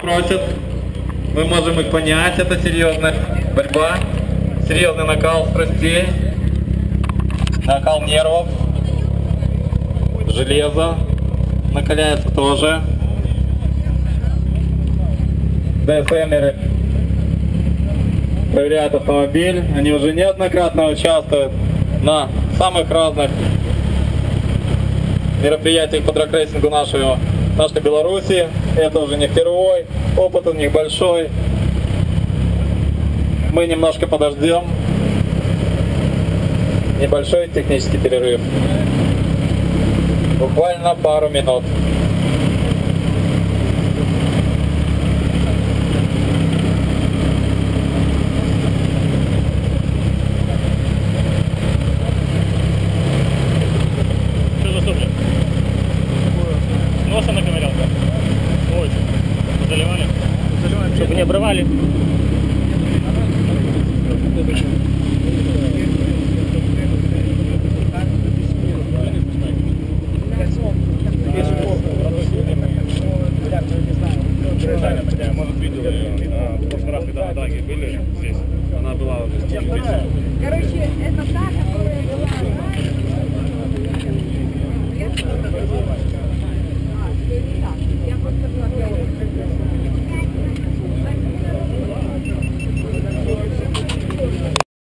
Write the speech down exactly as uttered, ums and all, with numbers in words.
просят. Мы можем их понять, это серьезная борьба, серьезный накал страстей, накал нервов, железо накаляется тоже. ДСМеры проверяют автомобиль, они уже неоднократно участвуют на самых разных мероприятиях по драгрейсингу нашего, нашей Беларуси. Это уже не впервой, опыт у них большой. Мы немножко подождем. Небольшой технический перерыв. Буквально пару минут. Что за сопли? Носа наковырял? Ой, заливали? Заливали. Чтобы не обрывали. Может, видела ее. В прошлый раз, когда на драке были здесь, она была уже. Короче, это та, которая была...